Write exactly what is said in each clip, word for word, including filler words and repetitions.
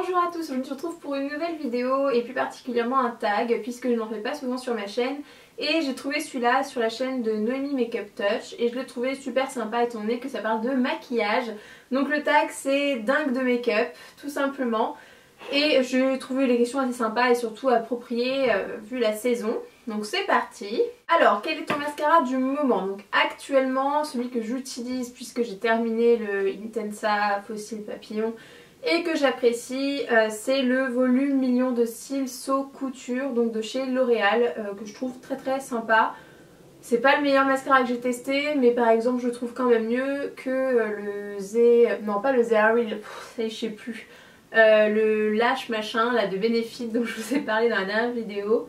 Bonjour à tous, je me retrouve pour une nouvelle vidéo et plus particulièrement un tag puisque je n'en fais pas souvent sur ma chaîne et j'ai trouvé celui-là sur la chaîne de Noémie Makeup Touch et je l'ai trouvé super sympa étant donné que ça parle de maquillage. Donc le tag c'est dingue de make-up tout simplement et j'ai trouvé les questions assez sympas et surtout appropriées euh, vu la saison. Donc c'est parti. Alors quel est ton mascara du moment? Donc actuellement celui que j'utilise puisque j'ai terminé le Intensa Fossil Papillon et que j'apprécie, euh, c'est le volume Million de cils So Couture, donc de chez L'Oréal, euh, que je trouve très très sympa. C'est pas le meilleur mascara que j'ai testé, mais par exemple je trouve quand même mieux que euh, le Z... non pas le Z Harry, ça je sais plus. Euh, le Lash machin là de Benefit dont je vous ai parlé dans la dernière vidéo.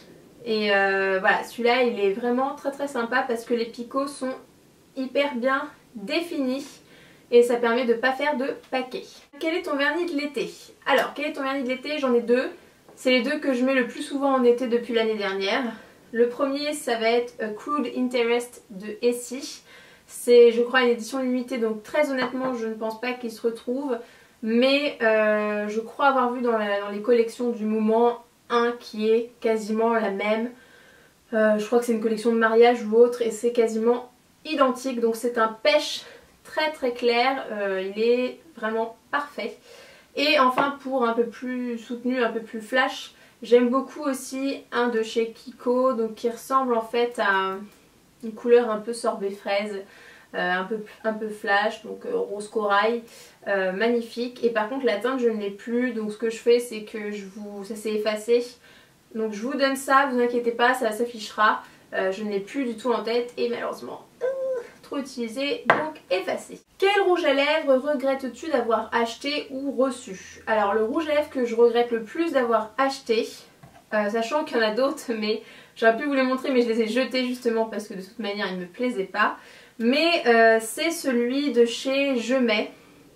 Et euh, voilà, celui-là il est vraiment très très sympa parce que les picots sont hyper bien définis. Et ça permet de ne pas faire de paquets. Quel est ton vernis de l'été? Alors, quel est ton vernis de l'été? J'en ai deux. C'est les deux que je mets le plus souvent en été depuis l'année dernière. Le premier, ça va être Crude Interest de Essie. C'est, je crois, une édition limitée, donc très honnêtement, je ne pense pas qu'il se retrouve. Mais euh, je crois avoir vu dans, la, dans les collections du moment un qui est quasiment la même. Euh, je crois que c'est une collection de mariage ou autre et c'est quasiment identique. Donc c'est un pêche très très clair, euh, il est vraiment parfait. Et enfin pour un peu plus soutenu, un peu plus flash, j'aime beaucoup aussi un de chez Kiko, donc qui ressemble en fait à une couleur un peu sorbet fraise, euh, un, peu, un peu flash, donc euh, rose corail, euh, magnifique. Et par contre la teinte je ne l'ai plus, donc ce que je fais c'est que je vous, ça s'est effacé. Donc je vous donne ça, vous inquiétez pas, ça s'affichera. Euh, je ne l'ai plus du tout en tête et malheureusement trop utilisé, donc effacé. Quel rouge à lèvres regrettes-tu d'avoir acheté ou reçu? Alors le rouge à lèvres que je regrette le plus d'avoir acheté, euh, sachant qu'il y en a d'autres mais j'aurais pu vous les montrer mais je les ai jetés justement parce que de toute manière ils ne me plaisaient pas. Mais euh, c'est celui de chez Je Mets,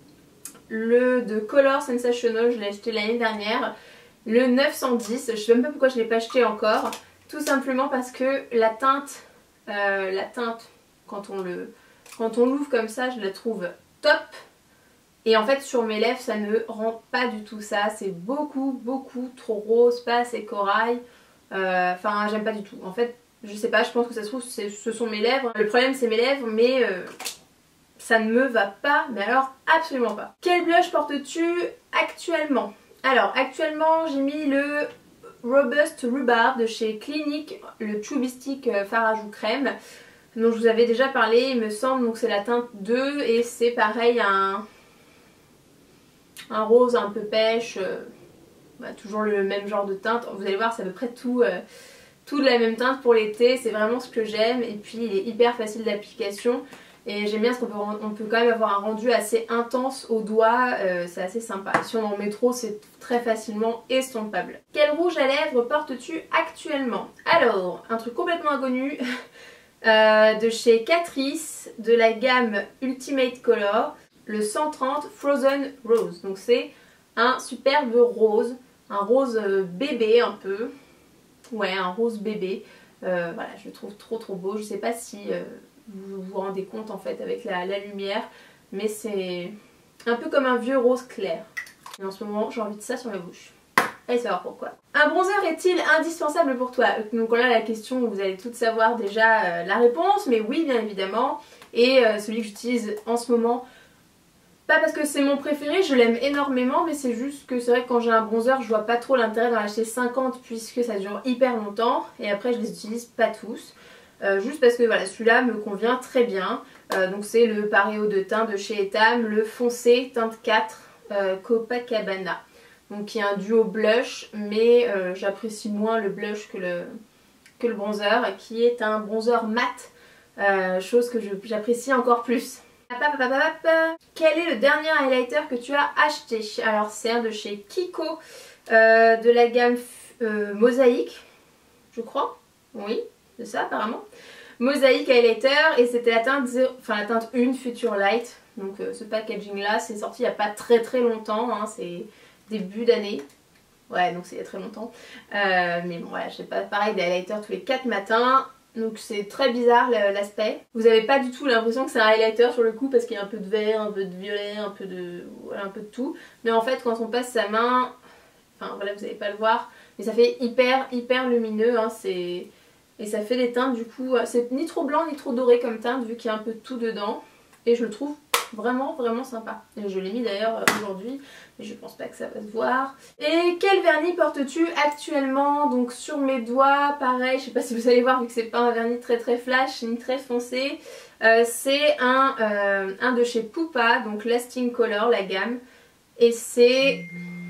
le de Color Sensational, je l'ai acheté l'année dernière, le neuf cent dix, je sais même pas pourquoi je ne l'ai pas acheté encore, tout simplement parce que la teinte, euh, la teinte quand on le quand on l'ouvre comme ça je la trouve top et en fait sur mes lèvres ça ne rend pas du tout ça, c'est beaucoup beaucoup trop rose, pas assez corail, euh, enfin j'aime pas du tout en fait, je sais pas, je pense que ça se trouve ce sont mes lèvres, le problème c'est mes lèvres mais euh, ça ne me va pas, mais alors absolument pas. Quel blush portes-tu actuellement? Alors actuellement j'ai mis le Robust Rhubarb de chez Clinique, le Chubby Stick Fard à joues crème dont je vous avais déjà parlé, il me semble, donc c'est la teinte deux et c'est pareil un, un rose un peu pêche, euh, bah, toujours le même genre de teinte, vous allez voir c'est à peu près tout, euh, tout de la même teinte pour l'été, c'est vraiment ce que j'aime et puis il est hyper facile d'application et j'aime bien parce qu'on peut, on peut quand même avoir un rendu assez intense au doigt, euh, c'est assez sympa. Si on en met trop c'est très facilement estompable. Quel rouge à lèvres portes-tu actuellement? Alors, un truc complètement inconnu. Euh, de chez Catrice, de la gamme Ultimate Color, le cent trente Frozen Rose. Donc c'est un superbe rose, un rose bébé un peu, ouais un rose bébé, euh, voilà je le trouve trop trop beau, je sais pas si euh, vous vous rendez compte en fait avec la, la lumière, mais c'est un peu comme un vieux rose clair. Et en ce moment j'ai envie de ça sur ma bouche. Allez savoir pourquoi. Un bronzer est-il indispensable pour toi? Donc voilà la question, vous allez toutes savoir déjà euh, la réponse, mais oui bien évidemment. Et euh, celui que j'utilise en ce moment, pas parce que c'est mon préféré, je l'aime énormément, mais c'est juste que c'est vrai que quand j'ai un bronzer, je vois pas trop l'intérêt d'en acheter cinquante puisque ça dure hyper longtemps. Et après je les utilise pas tous, euh, juste parce que voilà celui-là me convient très bien. Euh, donc c'est le Pareo de teint de chez Etam, le foncé teinte quatre euh, Copacabana. Donc qui est un duo blush, mais euh, j'apprécie moins le blush que le, que le bronzer, qui est un bronzer mat, euh, chose que j'apprécie encore plus. Quel est le dernier highlighter que tu as acheté? Alors c'est un de chez Kiko, euh, de la gamme euh, Mosaïque, je crois, oui c'est ça apparemment. Mosaïque highlighter et c'était la teinte zéro, enfin la teinte un Future Light, donc euh, ce packaging là c'est sorti il n'y a pas très très longtemps, hein, c'est début d'année, ouais donc c'est il y a très longtemps, euh, mais bon voilà, je sais pas, pareil des highlighters tous les quatre matins, Donc c'est très bizarre l'aspect. Vous avez pas du tout l'impression que c'est un highlighter sur le coup parce qu'il y a un peu de vert, un peu de violet, un peu de, voilà, un peu de tout. Mais en fait quand on passe sa main, enfin voilà vous n'allez pas le voir, mais ça fait hyper hyper lumineux, hein, c'est... Et ça fait des teintes du coup, c'est ni trop blanc ni trop doré comme teinte vu qu'il y a un peu de tout dedans. Et je le trouve vraiment vraiment sympa. Et je l'ai mis d'ailleurs aujourd'hui, mais je pense pas que ça va se voir. Et quel vernis portes-tu actuellement? Donc sur mes doigts, pareil, je sais pas si vous allez voir vu que c'est pas un vernis très très flash ni très foncé. Euh, c'est un, euh, un de chez Pupa, donc Lasting Color, la gamme. Et c'est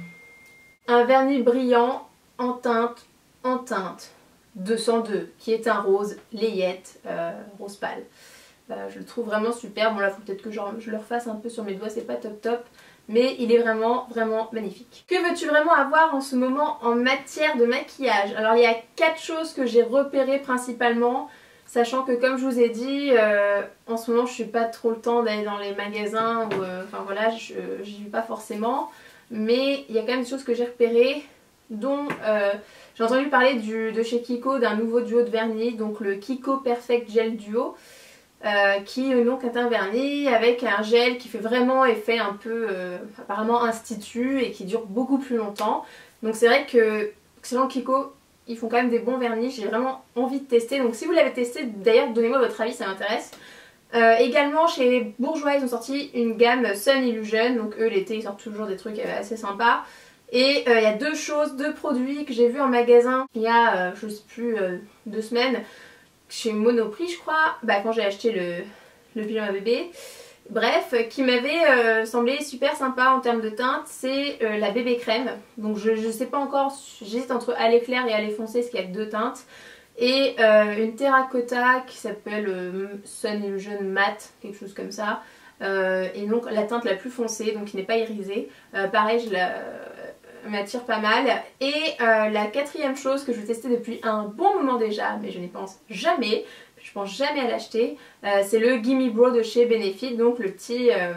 un vernis brillant en teinte, en teinte. deux cent deux qui est un rose layette, euh, rose pâle. Euh, je le trouve vraiment super. Bon là faut peut-être que je, je le refasse un peu sur mes doigts, c'est pas top top. Mais il est vraiment vraiment magnifique. Que veux-tu vraiment avoir en ce moment en matière de maquillage? Alors il y a quatre choses que j'ai repérées principalement. Sachant que comme je vous ai dit, euh, en ce moment je suis pas trop le temps d'aller dans les magasins. Ou, euh, enfin voilà, j'y vais pas forcément. Mais il y a quand même des choses que j'ai repérées. Dont euh, j'ai entendu parler du, de chez Kiko d'un nouveau duo de vernis, donc le Kiko Perfect Gel Duo, euh, qui donc est un vernis avec un gel qui fait vraiment effet un peu euh, apparemment institut et qui dure beaucoup plus longtemps. Donc c'est vrai que selon Kiko, ils font quand même des bons vernis, j'ai vraiment envie de tester. Donc si vous l'avez testé, d'ailleurs donnez-moi votre avis, ça m'intéresse. Euh, également chez Bourjois, ils ont sorti une gamme Sun Illusion, donc eux l'été ils sortent toujours des trucs assez sympas. Et il euh, y a deux choses, deux produits que j'ai vus en magasin il y a, euh, je sais plus, euh, deux semaines, chez Monoprix je crois, bah, quand j'ai acheté le, le pyjama bébé. Bref, qui m'avait euh, semblé super sympa en termes de teinte, c'est euh, la bébé crème. Donc je, je sais pas encore, j'hésite entre allée claire et allée foncée, parce qu'il y a que deux teintes. Et euh, une terracotta qui s'appelle euh, Sun Illusion Matte, quelque chose comme ça. Euh, et donc la teinte la plus foncée, donc qui n'est pas irisée. Euh, pareil, je la... m'attire pas mal. Et euh, la quatrième chose que je vais tester depuis un bon moment déjà, mais je n'y pense jamais, je pense jamais à l'acheter, euh, c'est le Gimme Brow de chez Benefit, donc le petit, euh,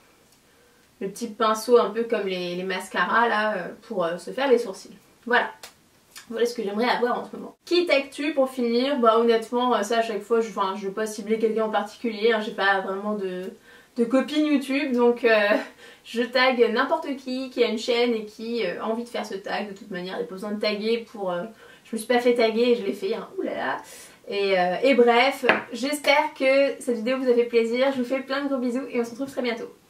le petit pinceau un peu comme les, les mascaras là, euh, pour euh, se faire les sourcils. Voilà. Voilà ce que j'aimerais avoir en ce moment. Qui tagues-tu pour finir? Bah honnêtement, ça à chaque fois, je ne veux pas cibler quelqu'un en particulier, hein, j'ai pas vraiment de... de copine YouTube, donc euh, je tag n'importe qui qui a une chaîne et qui euh, a envie de faire ce tag. De toute manière, il n'y a pas besoin de taguer pour... Euh, je me suis pas fait taguer et je l'ai fait, hein. Ouh là là. Et, euh, et bref, j'espère que cette vidéo vous a fait plaisir. Je vous fais plein de gros bisous et on se retrouve très bientôt.